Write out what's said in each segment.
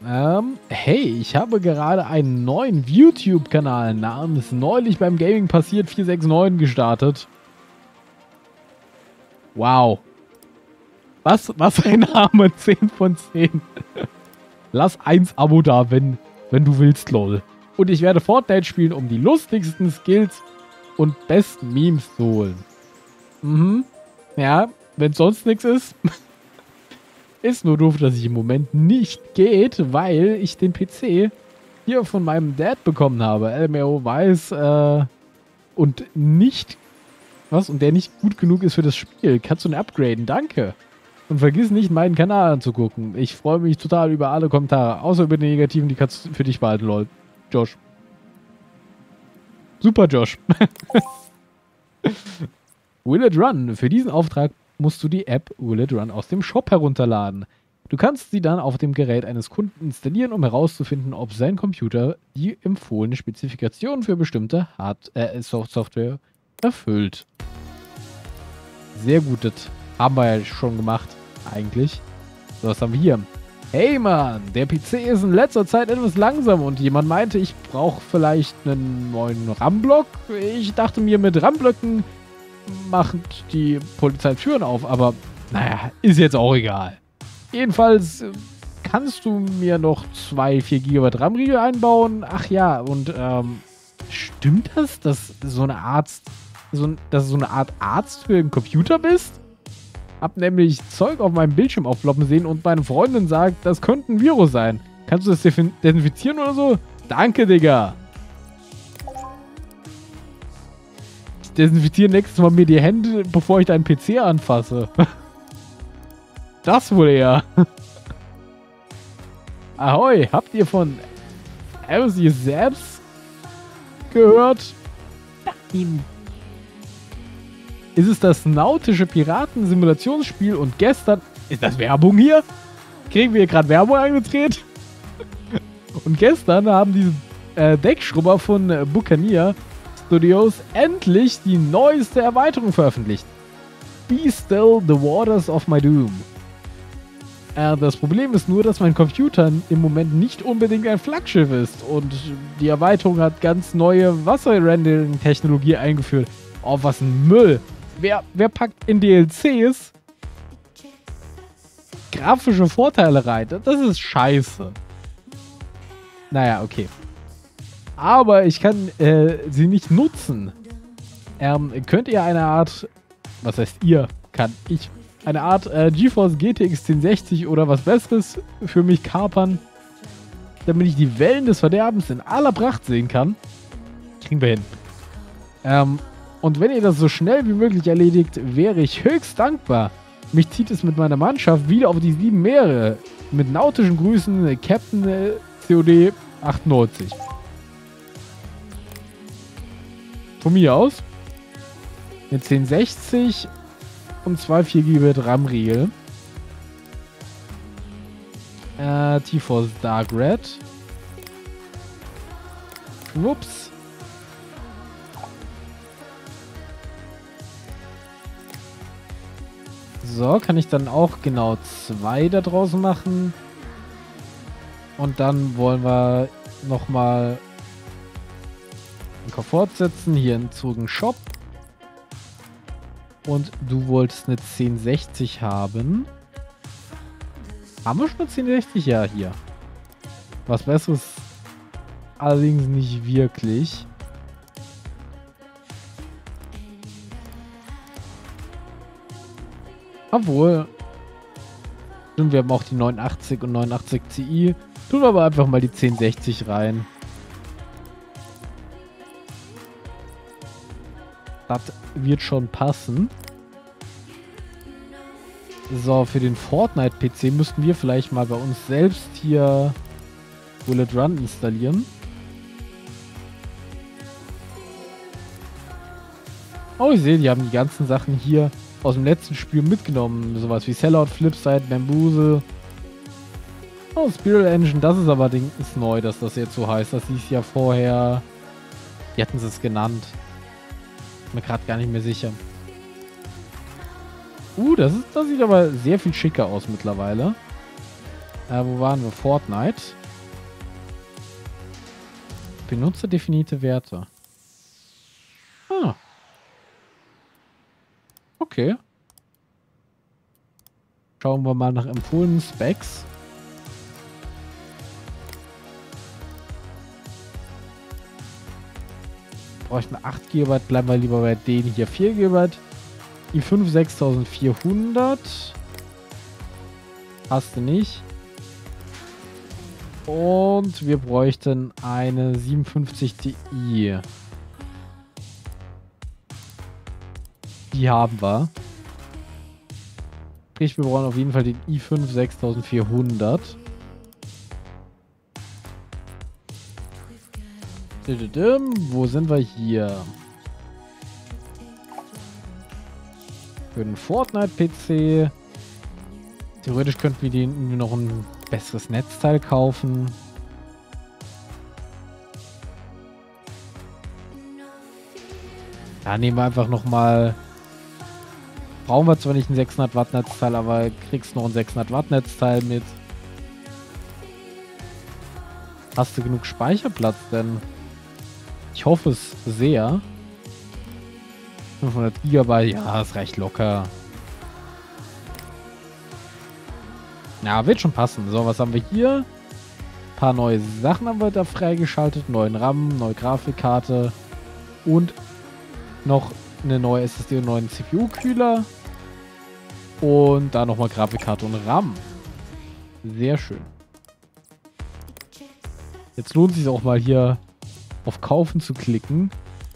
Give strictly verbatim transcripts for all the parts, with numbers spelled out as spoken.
Ähm, hey, ich habe gerade einen neuen YouTube-Kanal namens Neulich beim Gaming passiert vier sechs neun gestartet. Wow. Was, was ein Name, zehn von zehn. Lass eins Abo da, wenn, wenn du willst, lol. Und ich werde Fortnite spielen, um die lustigsten Skills und besten Memes zu holen. Mhm. Ja, wenn sonst nichts ist. Ist nur doof, dass ich im Moment nicht geht, weil ich den P C hier von meinem Dad bekommen habe. L M R O weiß äh, und nicht, was? Und der nicht gut genug ist für das Spiel. Kannst du ihn upgraden? Danke. Und vergiss nicht, meinen Kanal anzugucken. Ich freue mich total über alle Kommentare. Außer über die negativen, die kannst du für dich behalten, lol. Josh. Super, Josh. Will It Run. Für diesen Auftrag musst du die App Will It Run aus dem Shop herunterladen. Du kannst sie dann auf dem Gerät eines Kunden installieren, um herauszufinden, ob sein Computer die empfohlene Spezifikation für bestimmte Hard äh, Software erfüllt. Sehr gut, das haben wir ja schon gemacht, eigentlich. So, was haben wir hier? Hey Mann, der P C ist in letzter Zeit etwas langsam und jemand meinte, ich brauche vielleicht einen neuen RAM-Block. Ich dachte mir, mit RAM-Blöcken macht die Polizei Türen auf, aber naja, ist jetzt auch egal. Jedenfalls kannst du mir noch zwei vier Gigabyte RAM-Riegel einbauen. Ach ja, und ähm, stimmt das, dass so eine Art, so, dass du so eine Art Arzt für den Computer bist? Hab nämlich Zeug auf meinem Bildschirm aufploppen sehen und meine Freundin sagt, das könnte ein Virus sein. Kannst du das desinfizieren oder so? Danke, Digga. Ich desinfiziere nächstes Mal mir die Hände, bevor ich deinen P C anfasse. Das wohl eher. Ahoi, habt ihr von M C selbst gehört? Nein. Ist es das nautische Piraten-Simulationsspiel und gestern... Ist das Werbung hier? Kriegen wir hier gerade Werbung angedreht? Und gestern haben diese äh, Deckschrubber von äh, Buccaneer Studios endlich die neueste Erweiterung veröffentlicht. Be Still the Waters of My Doom. Äh, das Problem ist nur, dass mein Computer im Moment nicht unbedingt ein Flaggschiff ist und die Erweiterung hat ganz neue Wasser-Rendering-Technologie eingeführt. Oh, was ein Müll. Wer, wer packt in D L Cs grafische Vorteile rein? Das ist scheiße. Naja, okay. Aber ich kann äh, sie nicht nutzen. Ähm, könnt ihr eine Art, was heißt ihr, kann ich, eine Art äh, GeForce G T X zehn sechzig oder was Besseres für mich kapern, damit ich die Wellen des Verderbens in aller Pracht sehen kann? Kriegen wir hin. Ähm, und wenn ihr das so schnell wie möglich erledigt, wäre ich höchst dankbar. Mich zieht es mit meiner Mannschaft wieder auf die sieben Meere. Mit nautischen Grüßen, äh, Captain äh, C O D achtundneunzig. Von mir aus. Eine zehn sechzig und zwei vier Gigabyte RAM-Riegel. Äh, T-Force Dark Red. Ups. So, kann ich dann auch genau zwei da draußen machen. Und dann wollen wir nochmal einen Komfort setzen. Hier in Zogen Shop. Und du wolltest eine zehn sechzig haben. Haben wir schon eine zehn sechzig? Ja, hier. Was Besseres allerdings nicht wirklich. Obwohl. Stimmt, wir haben auch die neunundachtzig und neunundachtzig Ti. Tun wir aber einfach mal die zehn sechzig rein. Das wird schon passen. So, für den Fortnite-P C müssten wir vielleicht mal bei uns selbst hier Will It Run installieren. Oh, ich sehe, die haben die ganzen Sachen hier aus dem letzten Spiel mitgenommen. Sowas wie Sellout, Flipside, Bamboozle. Oh, Spiral Engine, das ist aber Ding, ist neu, dass das jetzt so heißt. Das hieß ja vorher... Wie hatten sie es genannt? Mir gerade gar nicht mehr sicher. Uh, das, ist, das sieht aber sehr viel schicker aus mittlerweile. Äh, wo waren wir? Fortnite. Benutzerdefinierte Werte. Ah. Okay. Schauen wir mal nach empfohlenen Specs. Bräuchten acht Gigabyte, bleiben wir lieber bei denen hier. vier Gigabyte. i fünf sechstausendvierhundert. Hast du nicht. Und wir bräuchten eine siebenundfünfzig Ti. Die haben wir. Sprich, wir brauchen auf jeden Fall den i fünf sechstausendvierhundert. Wo sind wir hier? Für den Fortnite-P C. Theoretisch könnten wir den noch ein besseres Netzteil kaufen. Da nehmen wir einfach nochmal. Brauchen wir zwar nicht ein sechshundert Watt Netzteil, aber kriegst noch ein sechshundert Watt Netzteil mit. Hast du genug Speicherplatz denn? Ich hoffe es sehr. fünfhundert Gigabyte, ja, das reicht locker. Ja, wird schon passen. So, was haben wir hier? Ein paar neue Sachen haben wir da freigeschaltet. Neuen RAM, neue Grafikkarte und noch eine neue S S D und neuen C P U-Kühler. Und da nochmal Grafikkarte und RAM. Sehr schön. Jetzt lohnt es sich auch mal hier auf Kaufen zu klicken.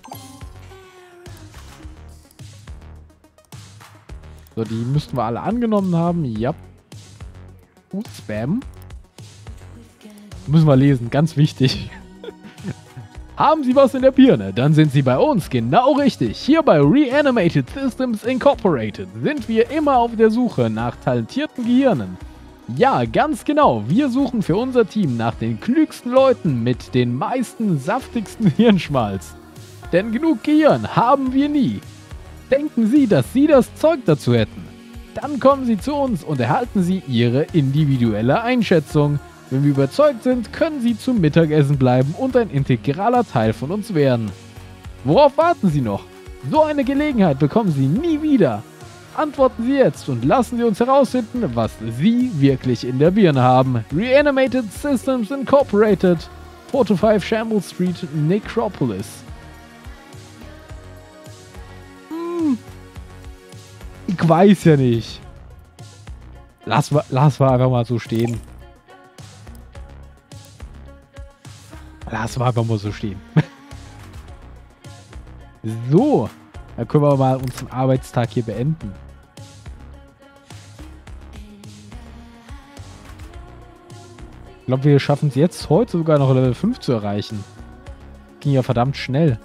So, die müssten wir alle angenommen haben. Ja. Gut, Spam. Müssen wir lesen, ganz wichtig. Haben Sie was in der Birne? Dann sind Sie bei uns genau richtig. Hier bei Reanimated Systems Incorporated sind wir immer auf der Suche nach talentierten Gehirnen. Ja, ganz genau. Wir suchen für unser Team nach den klügsten Leuten mit den meisten saftigsten Hirnschmalz. Denn genug Gehirn haben wir nie. Denken Sie, dass Sie das Zeug dazu hätten? Dann kommen Sie zu uns und erhalten Sie Ihre individuelle Einschätzung. Wenn wir überzeugt sind, können Sie zum Mittagessen bleiben und ein integraler Teil von uns werden. Worauf warten Sie noch? So eine Gelegenheit bekommen Sie nie wieder. Antworten Sie jetzt und lassen Sie uns herausfinden, was Sie wirklich in der Birne haben. Reanimated Systems Incorporated, four to five Shambles Street, Necropolis. Hm. Ich weiß ja nicht. Lass wir, lass wir einfach mal so stehen. Lass wir einfach mal so stehen. So, dann können wir mal unseren Arbeitstag hier beenden. Ich glaube, wir schaffen es jetzt heute sogar noch Level fünf zu erreichen. Ging ja verdammt schnell.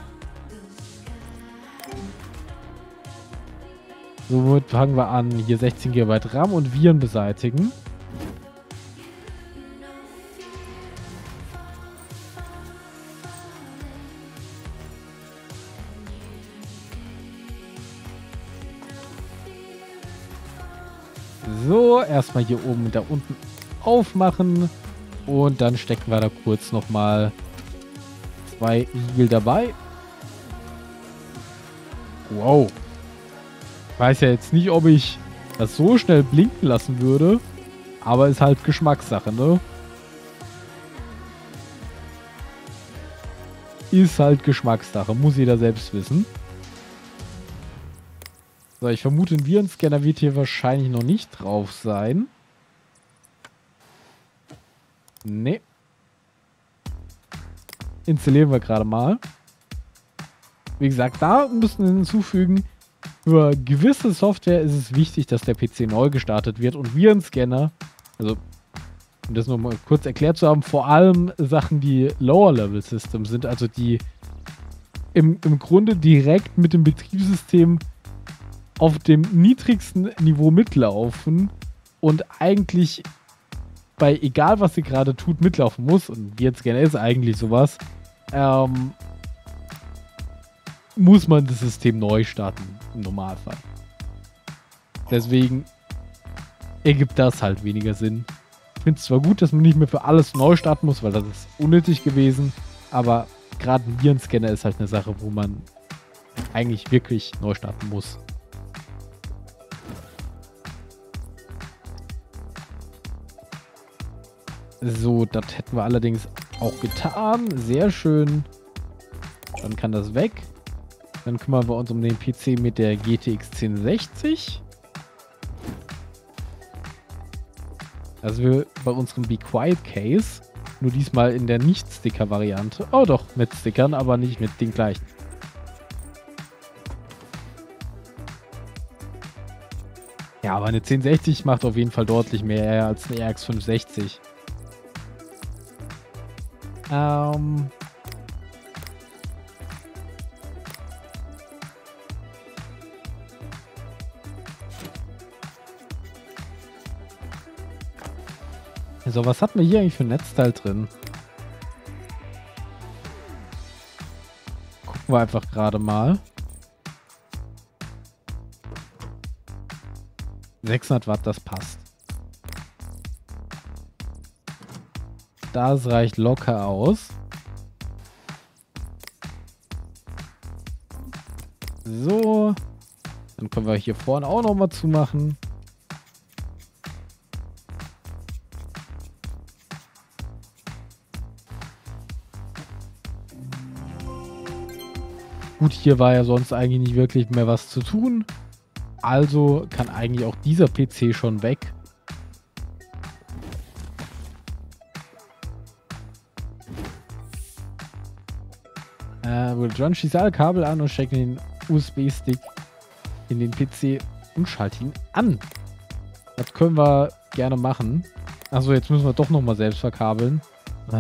Somit fangen wir an, hier sechzehn Gigabyte RAM und Viren beseitigen. So, erstmal hier oben und da unten aufmachen. Und dann stecken wir da kurz nochmal zwei Riegel dabei. Wow. Ich weiß ja jetzt nicht, ob ich das so schnell blinken lassen würde. Aber ist halt Geschmackssache, ne? Ist halt Geschmackssache. Muss jeder selbst wissen. So, ich vermute, ein Virenscanner wird hier wahrscheinlich noch nicht drauf sein. Nee. Installieren wir gerade mal. Wie gesagt, da müssen wir hinzufügen, für gewisse Software ist es wichtig, dass der P C neu gestartet wird. Und Virenscanner, also um das nochmal kurz erklärt zu haben, vor allem Sachen, die Lower-Level-System sind, also die im, im Grunde direkt mit dem Betriebssystem auf dem niedrigsten Niveau mitlaufen und eigentlich bei egal was sie gerade tut, mitlaufen muss, und Virenscanner ist eigentlich sowas, ähm, muss man das System neu starten, im Normalfall. Deswegen ergibt das halt weniger Sinn. finde es zwar gut, dass man nicht mehr für alles neu starten muss, weil das ist unnötig gewesen, aber gerade ein Virenscanner ist halt eine Sache, wo man eigentlich wirklich neu starten muss. So, das hätten wir allerdings auch getan. Sehr schön. Dann kann das weg. Dann kümmern wir uns um den P C mit der G T X zehn sechzig. Also wir bei unserem Be Quiet Case. Nur diesmal in der Nicht-Sticker-Variante. Oh doch, mit Stickern, aber nicht mit den gleichen. Ja, aber eine zehn sechzig macht auf jeden Fall deutlich mehr als eine R X fünfhundertsechzig. Ähm... So, was hatten wir hier eigentlich für ein Netzteil drin? Gucken wir einfach gerade mal. sechshundert Watt, das passt. Das reicht locker aus. So. Dann können wir hier vorne auch nochmal zumachen. Gut, hier war ja sonst eigentlich nicht wirklich mehr was zu tun. Also kann eigentlich auch dieser P C schon weg. Äh, John schließt alle Kabel an und steckt den U S B-Stick in den P C und schaltet ihn an. Das können wir gerne machen. Achso, jetzt müssen wir doch nochmal selbst verkabeln. Äh.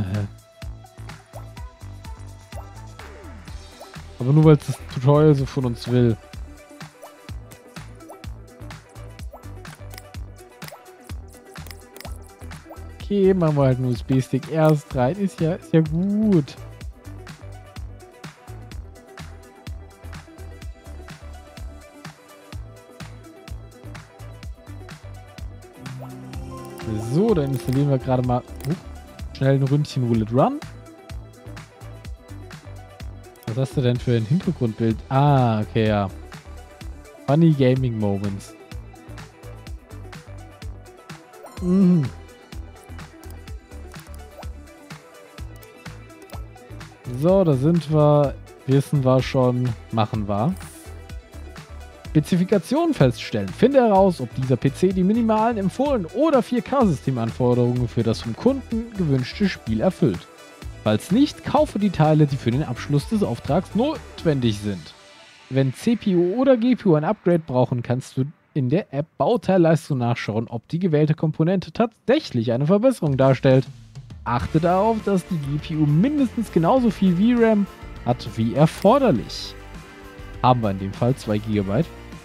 Aber nur weil es das Tutorial so von uns will. Okay, machen wir halt einen U S B-Stick erst rein. Ist ja, ist ja gut. So, dann installieren wir gerade mal uh, schnell ein Ründchen Will It Run. Was hast du denn für ein Hintergrundbild? Ah, okay, ja. Funny Gaming Moments. Mhm. So, da sind wir. Wissen wir schon. Machen wir. Spezifikationen feststellen. Finde heraus, ob dieser P C die minimalen empfohlenen oder vier K-Systemanforderungen für das vom Kunden gewünschte Spiel erfüllt. Falls nicht, kaufe die Teile, die für den Abschluss des Auftrags notwendig sind. Wenn C P U oder G P U ein Upgrade brauchen, kannst du in der App Bauteilleistung nachschauen, ob die gewählte Komponente tatsächlich eine Verbesserung darstellt. Achte darauf, dass die G P U mindestens genauso viel V RAM hat wie erforderlich. Haben wir in dem Fall zwei Gigabyte.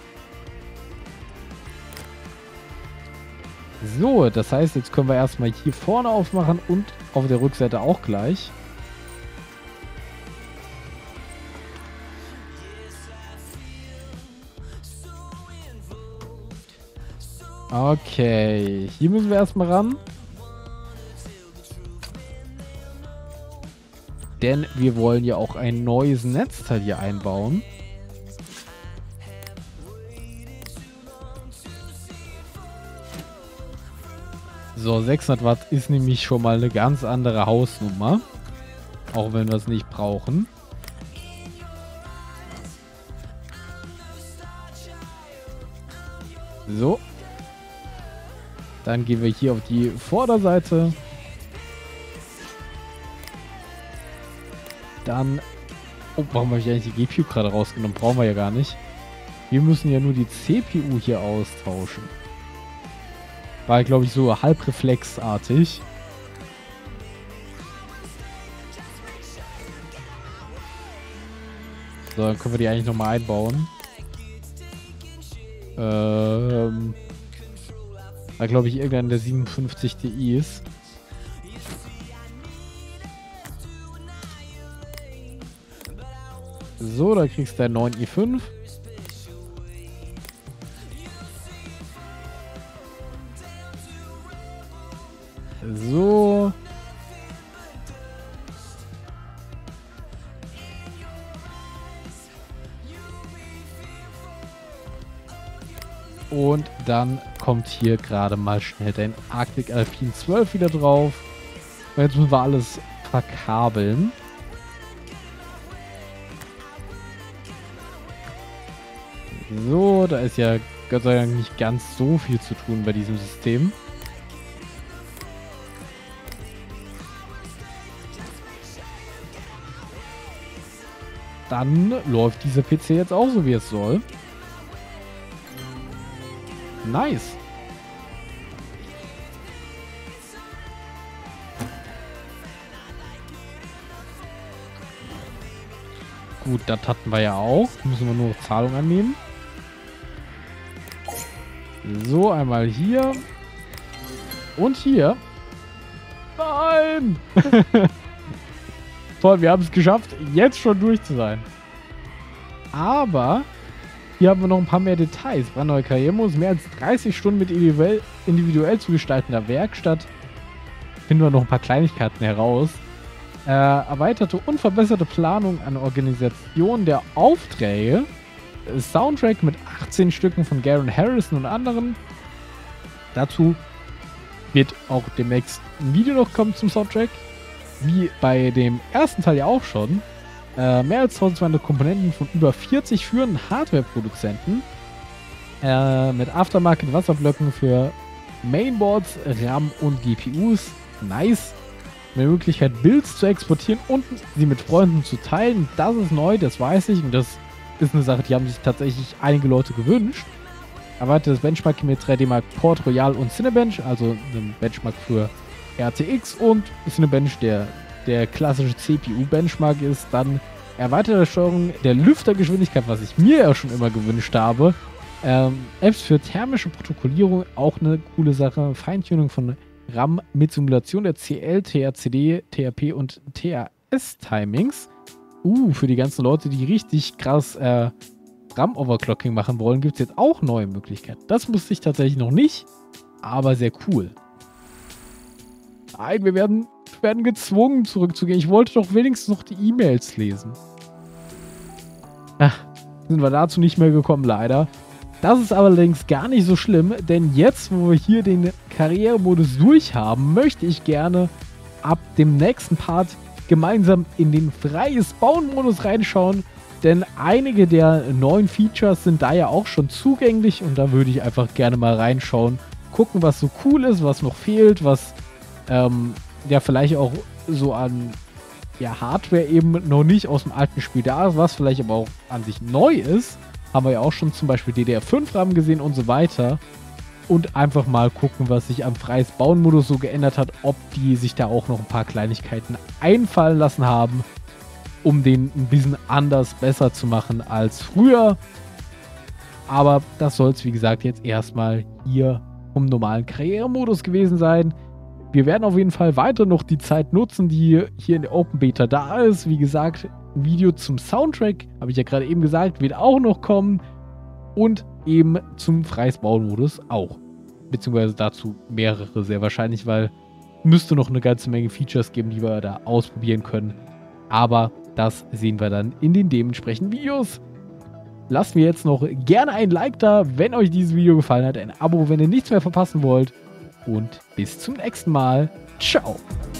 So, das heißt, jetzt können wir erstmal hier vorne aufmachen und auf der Rückseite auch gleich. Okay, hier müssen wir erstmal ran. Denn wir wollen ja auch ein neues Netzteil hier einbauen. So, sechshundert Watt ist nämlich schon mal eine ganz andere Hausnummer. Auch wenn wir es nicht brauchen. So. Dann gehen wir hier auf die Vorderseite. Dann... Oh, warum habe ich eigentlich die G P U gerade rausgenommen? Brauchen wir ja gar nicht. Wir müssen ja nur die C P U hier austauschen. War, glaube ich, so halb reflexartig. So, dann können wir die eigentlich nochmal einbauen. Ähm... War, glaube ich, irgendein der siebenundfünfzig Ti ist. So, da kriegst du dein neun i fünf. So. Und dann kommt hier gerade mal schnell dein Arctic Alpine zwölf wieder drauf. Und jetzt müssen wir alles verkabeln. So, da ist ja Gott sei Dank nicht ganz so viel zu tun bei diesem System. Dann läuft dieser P C jetzt auch so, wie es soll. Nice. Gut, das hatten wir ja auch. Müssen wir nur noch Zahlung annehmen. So, einmal hier. Und hier. Nein! Toll, wir haben es geschafft, jetzt schon durch zu sein. Aber hier haben wir noch ein paar mehr Details. Brandneue Karrieremodus, mehr als dreißig Stunden mit individuell, individuell zu gestaltender Werkstatt. Finden wir noch ein paar Kleinigkeiten heraus. Äh, erweiterte und verbesserte Planung an Organisation der Aufträge. Soundtrack mit achtzehn Stücken von Garen Harrison und anderen. Dazu wird auch demnächst ein Video noch kommen zum Soundtrack. Wie bei dem ersten Teil ja auch schon. Äh, mehr als tausendzweihundert Komponenten von über vierzig führenden Hardware-Produzenten. Äh, mit Aftermarket-Wasserblöcken für Mainboards, RAM und G P Us. Nice. Eine Möglichkeit, Builds zu exportieren und sie mit Freunden zu teilen. Das ist neu, das weiß ich. Und das ist eine Sache, die haben sich tatsächlich einige Leute gewünscht. Erweitertes Benchmark mit drei D Mark Port Royal und Cinebench, also ein Benchmark für R T X und Cinebench, der der klassische C P U-Benchmark ist. Dann erweiterte Steuerung der Lüftergeschwindigkeit, was ich mir ja schon immer gewünscht habe. Ähm, Apps für thermische Protokollierung, auch eine coole Sache. Feintuning von RAM mit Simulation der C L, T R C D, T R P und T R S-Timings. Uh, für die ganzen Leute, die richtig krass äh, RAM-Overclocking machen wollen, gibt es jetzt auch neue Möglichkeiten. Das wusste ich tatsächlich noch nicht, aber sehr cool. Nein, wir werden, werden gezwungen zurückzugehen. Ich wollte doch wenigstens noch die E-Mails lesen. Ach, sind wir dazu nicht mehr gekommen, leider. Das ist allerdings gar nicht so schlimm, denn jetzt, wo wir hier den Karrieremodus durch haben, möchte ich gerne ab dem nächsten Part gemeinsam in den freies Bauen-Modus reinschauen, denn einige der neuen Features sind da ja auch schon zugänglich und da würde ich einfach gerne mal reinschauen, gucken, was so cool ist, was noch fehlt, was ähm, ja vielleicht auch so an ja, Hardware eben noch nicht aus dem alten Spiel da ist, was vielleicht aber auch an sich neu ist. Haben wir ja auch schon zum Beispiel D D R fünf RAM gesehen und so weiter. Und einfach mal gucken, was sich am freies Bauen-Modus so geändert hat, ob die sich da auch noch ein paar Kleinigkeiten einfallen lassen haben, um den ein bisschen anders, besser zu machen als früher. Aber das soll es, wie gesagt, jetzt erstmal hier im normalen Karrieremodus gewesen sein. Wir werden auf jeden Fall weiter noch die Zeit nutzen, die hier in der Open Beta da ist. Wie gesagt, ein Video zum Soundtrack, habe ich ja gerade eben gesagt, wird auch noch kommen. Und eben zum freies Bauen-Modus auch. Beziehungsweise dazu mehrere sehr wahrscheinlich, weil müsste noch eine ganze Menge Features geben, die wir da ausprobieren können. Aber das sehen wir dann in den dementsprechenden Videos. Lasst mir jetzt noch gerne ein Like da, wenn euch dieses Video gefallen hat. Ein Abo, wenn ihr nichts mehr verpassen wollt. Und bis zum nächsten Mal. Ciao.